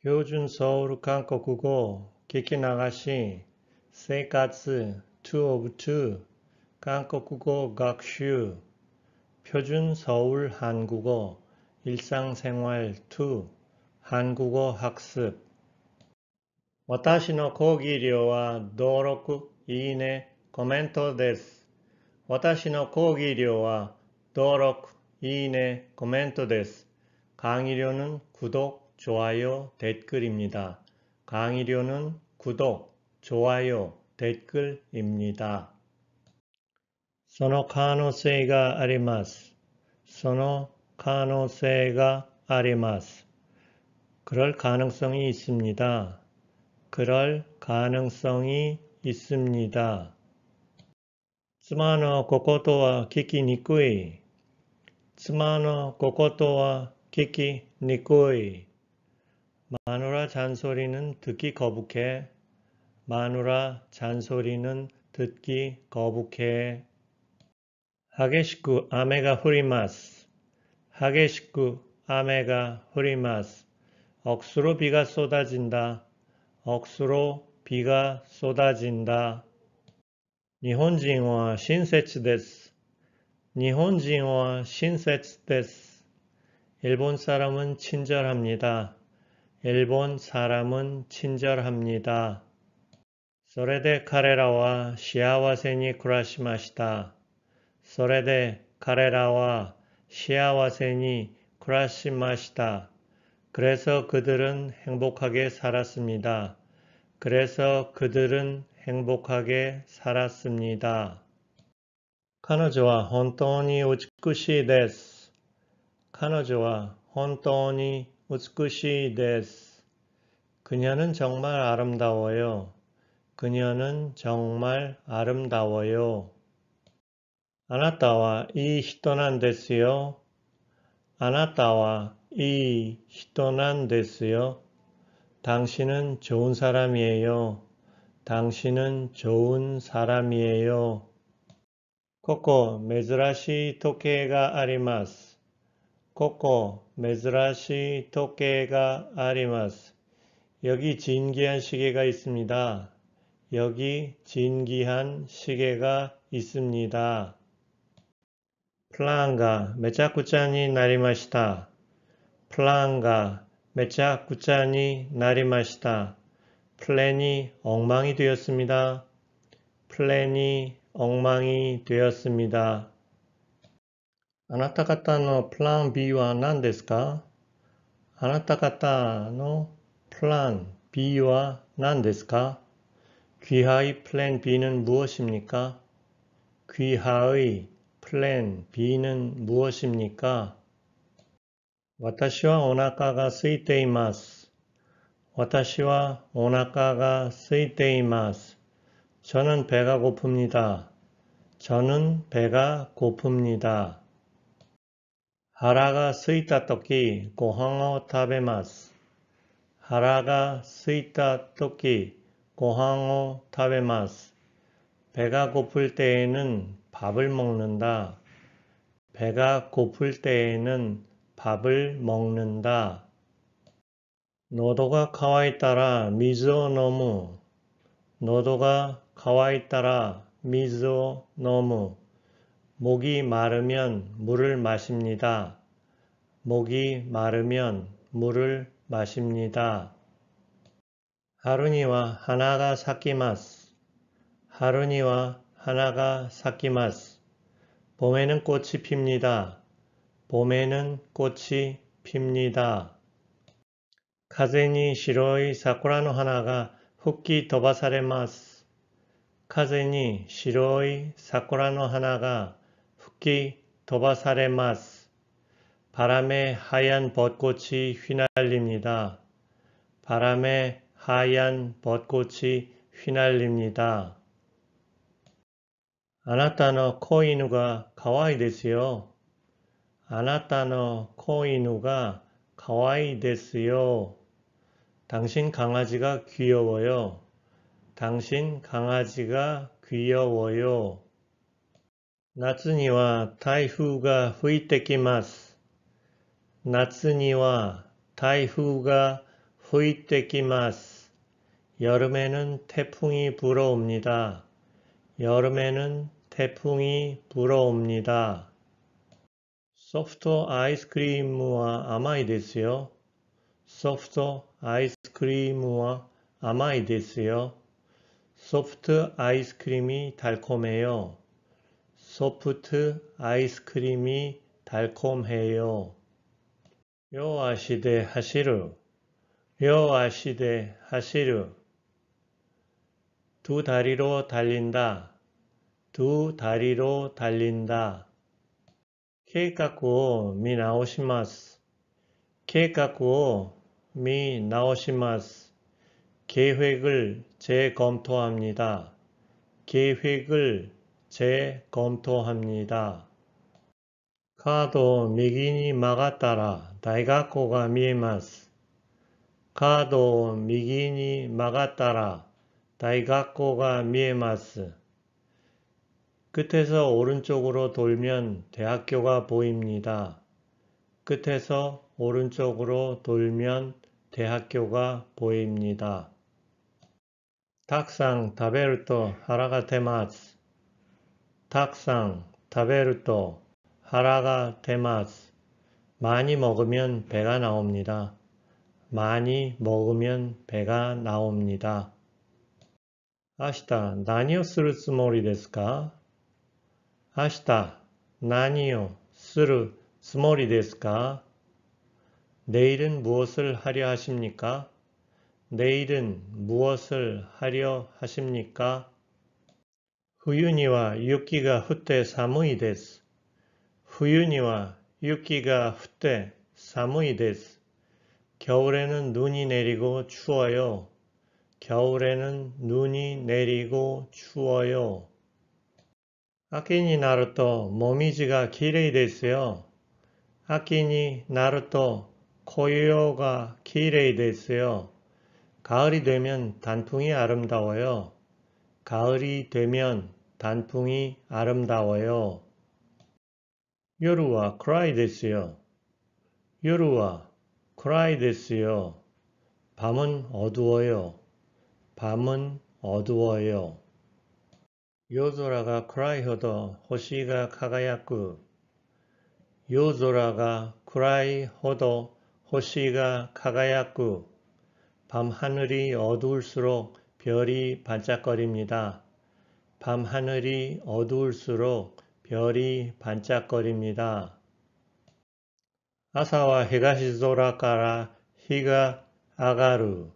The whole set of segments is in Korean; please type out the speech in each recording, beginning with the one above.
標準 서울 한국어 기키나가시 세이카츠 2 of 2 한국어学習 표준 서울 한국어 일상생활 2 한국어 학습 私の講義料は登録、いいね、コメントです。私の講義料は登録、いいね、コメントです。 강의료는 구독, 좋아요, 댓글입니다. 강의료는 구독, 좋아요, 댓글입니다. その可能性があります。その可能性があります。 그럴 가능성이 있습니다. 그럴 가능성이 있습니다. 妻の小言は聞きにくい。妻の小言は聞きにくい。 마누라 잔소리는 듣기 거북해. 마누라 잔소리는 듣기 거북해. 激しく雨が降ります. 激しく雨が降ります. 억수로 비가 쏟아진다. 억수로 비가 쏟아진다. 日本人は親切です. 日本人は親切です. 일본 사람은 친절합니다. 일본 사람은 친절합니다. それで彼らは幸せに暮らしました. それで彼らは幸せに暮らしました. 그래서 그들은 행복하게 살았습니다. 그래서 그들은 행복하게 살았습니다. 彼女は本当に美しいです. 彼女は本当に美しいです. 그녀는 정말 아름다워요. 그녀는 정말 아름다워요. あなたはいい人なんですよ. あなたはいい人なんですよ. 당신은 좋은 사람이에요. 당신은 좋은 사람이에요. ここ珍しい時計があります。ここ珍しい時計があります。여기 진기한 시계가 있습니다. 여기 진기한 시계가 있습니다. 플라가 메짜쿠짠이 나리마시타. 플라가 메짜쿠짠이 나리마시타. 플랜이 엉망이 되었습니다. 플랜이 엉망이 되었습니다. あなた方のプラン B は何ですか？あなた方のプラン Bは何ですか？ 귀하의 플랜 B는 무엇입니까? 귀하의 플랜 B는 무엇입니까? 私はお腹が空いています。私はお腹が空いています。 저는 배가 고픕니다. 저는 배가 고픕니다. 하라가 스이타 토끼 고항어 타베마스. 하라가 스이타 토끼 고항어 타베마스. 배가 고플 때에는 밥을 먹는다. 배가 고플 때에는 밥을 먹는다. 노도가 카와이따라 미즈오 노무. 노도가 카와이따라 미즈오 노무. 목이 마르면 물을 마십니다. 목이 마르면 물을 마십니다. 하루니와 하나가 사키마스. 하루니와 하나가 사키마스. 봄에는 꽃이 핍니다. 봄에는 꽃이 핍니다. 카제니 시로이 사쿠라노 하나가 훅기 도바사레마스. 카제니 시로이 사쿠라노 하나가 훅기 도바사레마스. 바람에 하얀 벚꽃이 휘날립니다. 바람에 하얀 벚꽃이 휘날립니다. あなたの子犬が可愛いですよ。あなたの子犬が可愛いですよ. 당신 강아지가 귀여워요. 당신 강아지가 귀여워요. 夏には台風が吹いてきます。夏には台風が 후이테키마스. 여름에는 태풍이 불어옵니다. 여름에는 태풍이 불어옵니다. 소프트 아이스크림과 아마이 데스요. 소프트 아이스크림과 아마이 데스요. 소프트 아이스크림이 달콤해요. 소프트 아이스크림이 달콤해요. 요 아시데 하시루. 요 아시데 하시루. 두 다리로 달린다. 두 다리로 달린다. 계획 갖고 미 나오시마스. 계획 갖고 미 나오시마스. 계획을 재검토합니다. 계획을 재검토합니다. 카도 미기니 마가따라 다이가코가 미에마스. 카도 미기니 마가따라 다이가코가 미에마스. 끝에서 오른쪽으로 돌면 대학교가 보입니다. 끝에서 오른쪽으로 돌면 대학교가 보입니다. 탁상 타베르토 하라가 테마스. 탁상 타베르토 하라가 테마스. 많이 먹으면 배가 나옵니다. 많이 먹으면 배가 나옵니다. 아시타 나니오 쓰르 쓰모리 데스까? 아시타 나니오 쓰르 쓰모리 데스까? 내일은 무엇을 하려 하십니까? 내일은 무엇을 하려 하십니까? 후유니와 유키가 후때 사무이 데스. 후유니와 유키가 후때 사무이 데스. 겨울에는 눈이 내리고 추워요. 겨울에는 눈이 내리고 추워요. 아키니 나루토 모미지가 기레이 데스요. 아키니 나루토 코요가 기레이 데스요. 가을이 되면 단풍이 아름다워요. 가을이 되면 단풍이 아름다워요. 요루와 크라이 데스요. 요루와 크라이 데스요. 밤은 어두워요. 밤은 어두워요. 요조라가 크라이 호도 호시가 카가야쿠. 요조라가 크라이 호도 호시가 카가야쿠. 밤하늘이 어두울수록 별이 반짝거립니다. 밤하늘이 어두울수록 별이 반짝거립니다. 아사와 히가시조라카라 히가 아가루.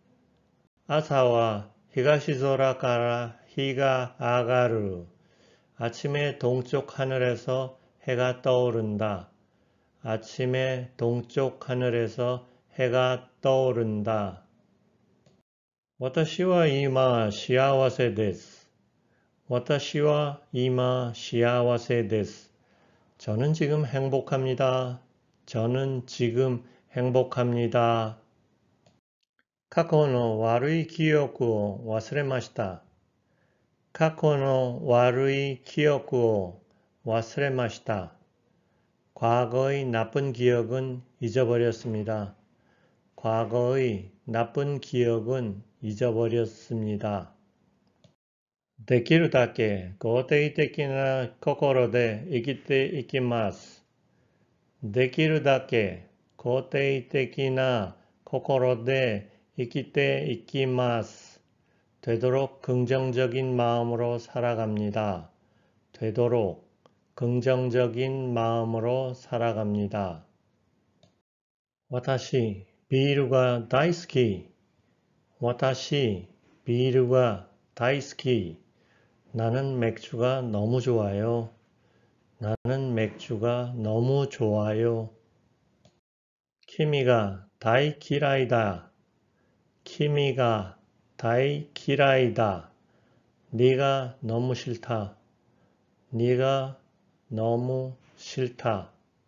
아사와 히가시조라카라 히가 아가루. 아침에 동쪽 하늘에서 해가 떠오른다. 아침에 동쪽 하늘에서 해가 떠오른다. 私は今幸せです. 私は今幸せです. 저는 지금 행복합니다. 저는 지금 행복합니다. 過去の悪い記憶を忘れました. 過去の悪い記憶を忘れました. 과거의 나쁜 기억은 잊어버렸습니다. 과거의 나쁜 기억은 잊어버렸습니다. できるだけ肯定的な心で生きていきます。できるだけ肯定的な心で生きていきます. 되도록 긍정적인 마음으로 살아갑니다. 되도록 긍정적인 마음으로 살아갑니다. 私、ビールが大好き. 私、ビールが大好き. 나는 맥주가 너무 좋아요. 나는 맥주가 너무 좋아요. 키미가 다이 키라이다. 키미가 다이 키라이다. 네가 너무 싫다. 네가 너무 싫다.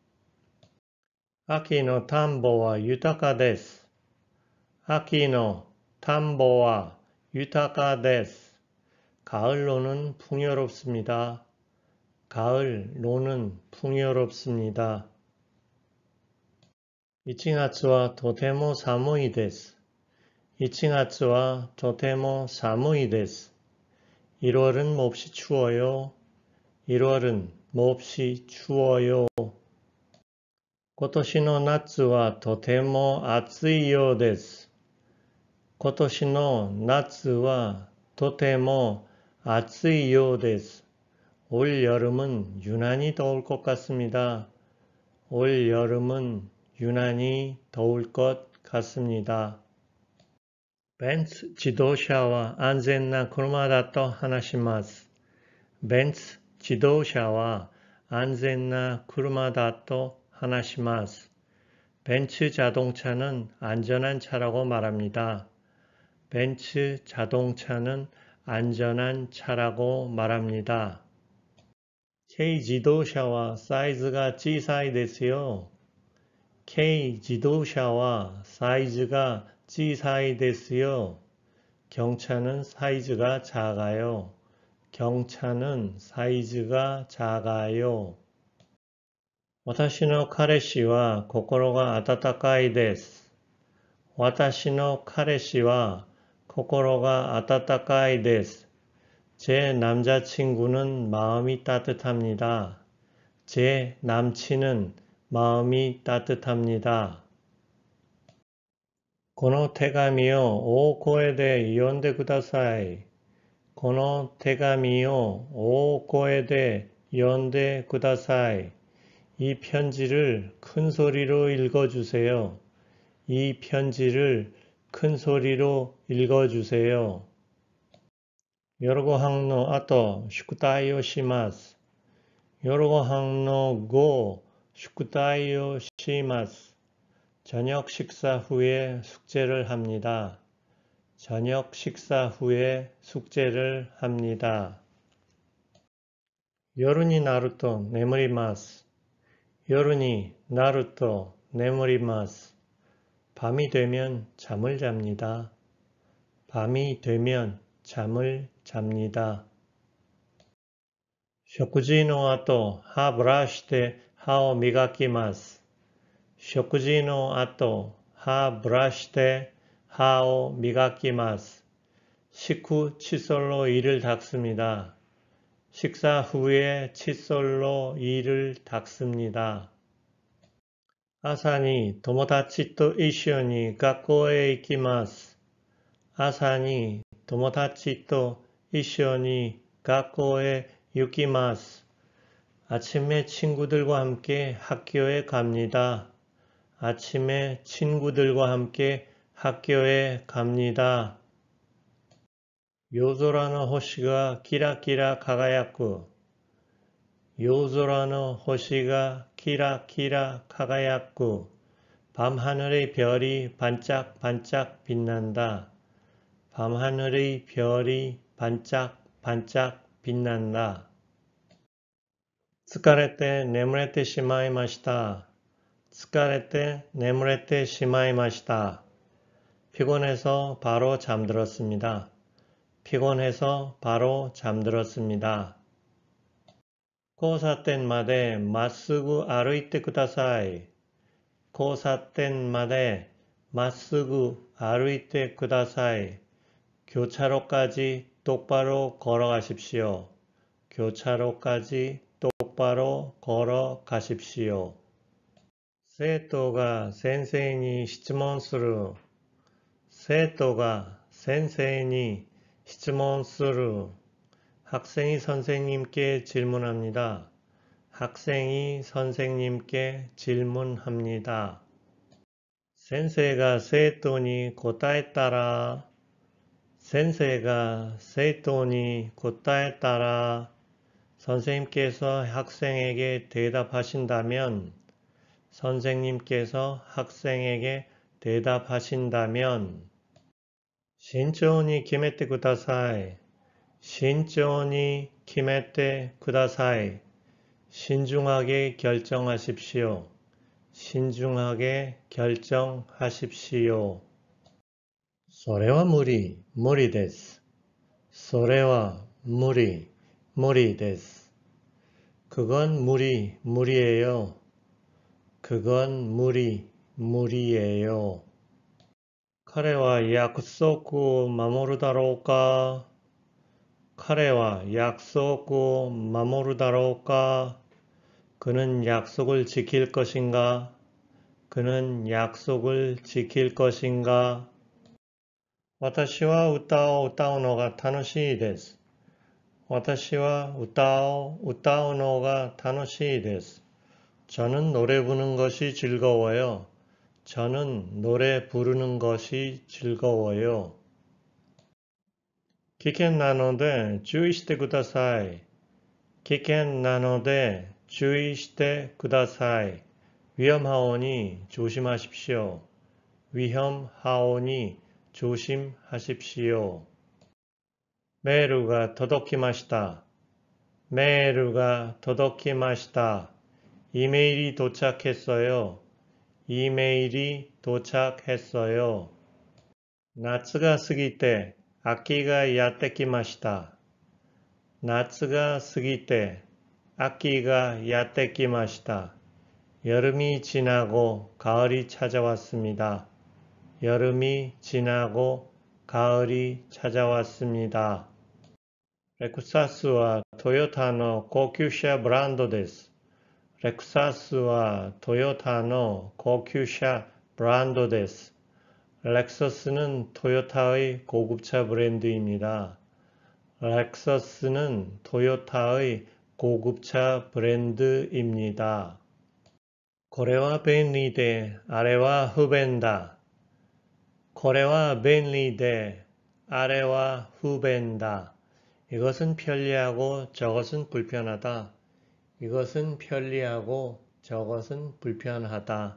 아키노 탐보와 유타카 데스. 아키노 탐보와 유타카 데스. 가을로는 풍요롭습니다. 가을로는 풍요롭습니다. 1月はとても寒いです. 1月はとても寒いです。1월은 몹시 추워요. 1월은 몹시 추워요. 今年の夏はとても暑いようです。今年の夏はとても暑いようです。올 여름은 유난히 더울 것 같습니다. 올 여름은 유난히 더울 것 같습니다. ベンツ自動車は安全な車だと話します。ベンツ自動車は安全な車だと話します。벤츠 자동차는 안전한 차라고 말합니다. 벤츠 자동차는 안전한 차라고 말합니다. K 지도샤와 사이즈가 小さいですよ. K 지도샤와 사이즈가 小さいですよ. 경차는 사이즈가 작아요. 경차는 사이즈가 작아요. 私の彼氏は心が温かいです。私の彼氏は心が温かいです。제 남자친구는 마음이 따뜻합니다. 제 남친은 마음이 따뜻합니다. この手紙を大声で読んでください。この手紙を大声で読んでください。이 편지를 큰 소리로 읽어주세요. 이 편지를 큰 소리로 읽어주세요. 요르고 항노 아토 슈쿠타이오 시마스. 요르고 항노 고 슈쿠타이오 시마스. 저녁 식사 후에 숙제를 합니다. 저녁 식사 후에 숙제를 합니다. 요르니 나루토 네무리마스. 요르니 나루토 네무리마스. 밤이 되면 잠을 잡니다. 밤이 되면 잠을 잡니다. 食事の後、歯ブラシで歯を磨きます。食事の後、歯ブラシで歯を磨きます。식후 칫솔로 이를 닦습니다. 식사 후에 칫솔로 이를 닦습니다. 아사니 도모다치と一緒に学校へ行きます。朝に友達と一緒に学校へ行きます。아침에 친구들과 함께 학교에 갑니다. 아침에 친구들과 함께 학교에 갑니다. 요조라는 호시가 키라키라 가가야쿠. 요조라는 호시가 키라키라 가가야쿠. 밤하늘의 별이 반짝반짝 빛난다. 밤하늘의 별이 반짝반짝 빛난다. 疲れて眠れてしまいました。疲れて眠れてしまいました. 피곤해서 바로 잠들었습니다. 피곤해서 바로 잠들었습니다. 交差点までまっすぐ歩いてください. 交差点までまっすぐ歩いてください. 교차로까지 똑바로 걸어가십시오. 교차로까지 똑바로 걸어가십시오. 生徒が先生に質問する. 生徒が先生に質問する. 학생이 선생님께 질문합니다. 학생이 선생님께 질문합니다. 先生が生徒に答えたら. 先生が生徒に答えたら. 선생님께서 학생에게 대답하신다면. 선생님께서 학생에게 대답하신다면. 慎重に決めてください. 慎重に決めてください. 신중하게 결정하십시오. 신중하게 결정하십시오. それは無理です. それは無理です. 그건 무리예요. 그건 무리예요. 彼は約束を守るだろうか。彼は約束を守るだろうか。그는 약속을 지킬 것인가? 그는 약속을 지킬 것인가? 私は歌を歌うのが楽しいです。私は歌を歌うのが楽しいです。저는 노래 부르는 것이 즐거워요. 저는 노래 부르는 것이 즐거워요. 危険なので注意してください。危険なので注意してください。위험하오니 조심하십시오. 위험하오니 조심하십시오. 메일가 도도키마시다. 메일가 도도키마시다. 이메일이 도착했어요. 이메일이 도착했어요.夏が過ぎて秋がやってきました。夏が過ぎて秋がやってきました。여름이 지나고 가을이 찾아왔습니다. 여름이 지나고 가을이 찾아왔습니다. 렉사스와 토요타의 고級車 브랜드です. 렉사스와 토요타의 고級車 브랜드です. 렉서스는 토요타의 고급차 브랜드입니다. 렉서스는 토요타의 고급차 브랜드입니다. 고래와 벤리대 아래와 후벤다. 고래와 벤리대 아래와 후벤다. 이것은 편리하고 저것은 불편하다. 이것은 편리하고 저것은 불편하다.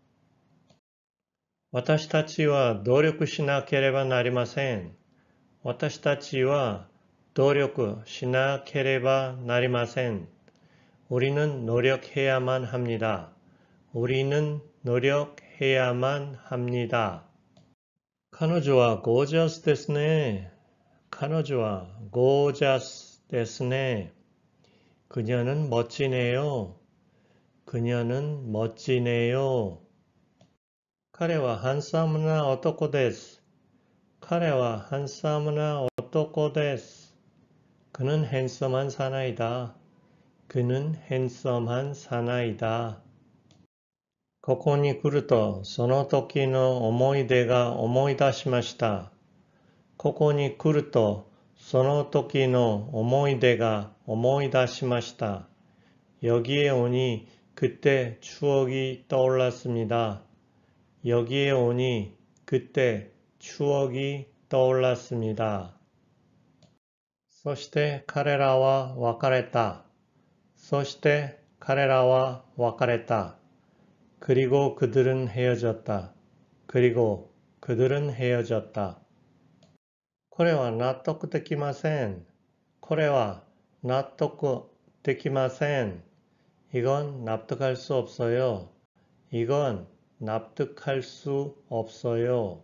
私たちは努力しなければなりません。私たちは努力しなければなりません。우리는 노력해야만 합니다. 우리는 노력해야만 합니다. 彼女はゴージャスですね。彼女はゴージャスですね。그녀는 멋지네요. 그녀는 멋지네요. 彼はハンサムな男です。彼はハンサムな男です。그는 핸섬한 사나이다. 그는 핸섬한 사나이다. ここに来るとその時の思い出が思い出しました。ここに来るとその時の思い出が思い出しました。여기에 오니 그때 추억이 떠올랐습니다. 여기에 오니 그때 추억이 떠올랐습니다. そして彼らは別れた。そして彼らは別れた。그리고 그들은 헤어졌다. 그리고 그들은 헤어졌다. これは納得できません。これは納得できません。이건 납득할 수 없어요. 이건 납득할 수 없어요.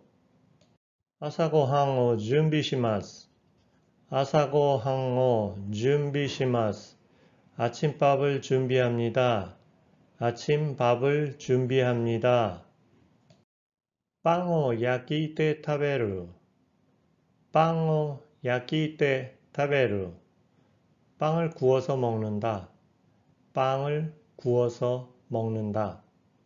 아사고항を 준비시마스. 아사고항を 준비시마스. 아침밥을 준비합니다. 아침밥을 준비합니다. 빵を 焼いて食べる. 빵を 焼いて食べる. 빵을 구워서 먹는다. 빵을 구워서 먹는다.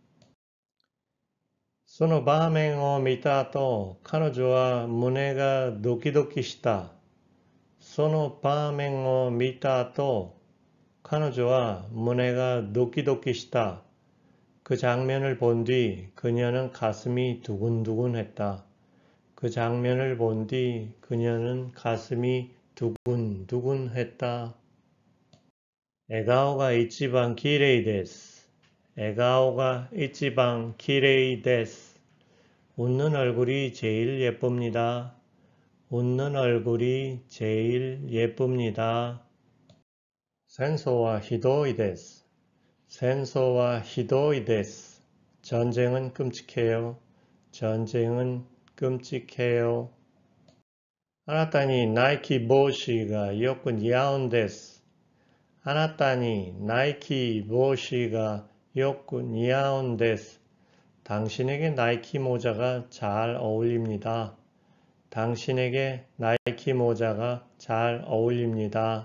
その場面を見た後、彼女は胸がドキドキした。その場面を見た後、彼女は胸がドキドキした. 그 장면을 본 뒤 그녀는 가슴이 두근두근했다. 그 장면을 본 뒤 그녀는 가슴이 두근두근했다. 笑顔が一番きれいです. 笑顔が一番きれいです. 웃는 얼굴이 제일 예쁩니다. 웃는 얼굴이 제일 예쁩니다. 戦争はひどいです.戦争はひどいです. 전쟁은 끔찍해요. 전쟁은 끔찍해요. あなたにナイキ帽子がよく似合うんです. あなたにナイキ帽子がよく似合うんです. 당신에게 나이키 모자가 잘 어울립니다. 당신에게 나이키 모자가 잘 어울립니다.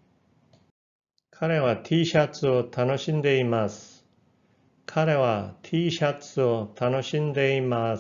彼は T シャツを楽しんでいます。彼は T シャツを楽しんでいます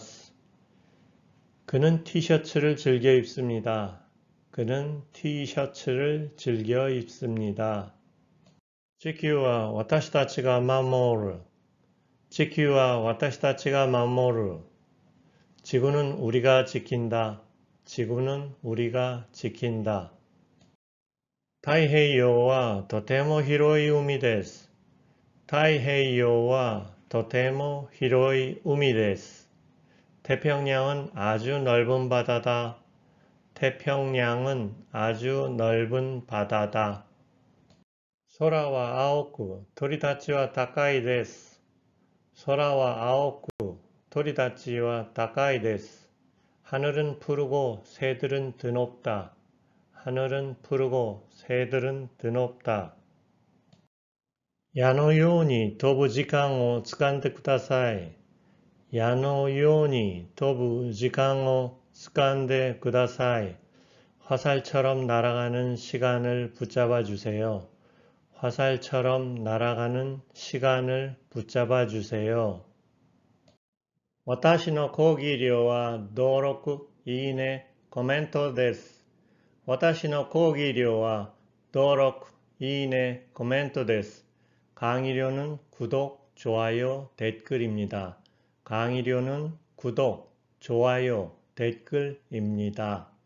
。그는 티셔츠를 즐겨 입습니다. 그는 티셔츠를 즐겨 입습니다. 地球は私たちが守る。地球は私たちが守る。 지구는 우리가 지킨다. 지구는 우리가 지킨다. 太平洋はとても広い海です。太平洋はとても広い海です。 태평양은 아주 넓은 바다다. 태평양은 아주 넓은 바다다. 空は青く、鳥たちは高いです。空は青く、鳥たちは高いです。 하늘은 푸르고 새들은 드높다. 하늘은 푸르고 새들은 드높다. 矢のように飛ぶ時間を掴んでください。矢のように飛ぶ時間を掴んでください. 화살처럼 날아가는 시간을 붙잡아 주세요. 화살처럼 날아가는 시간을 붙잡아 주세요. 私の講義料は登録、いいね、コメントです。私の講義料は登録, 이 네, 코멘트です. 강의료는 구독, 좋아요, 댓글입니다. 강의료는 구독, 좋아요, 댓글입니다.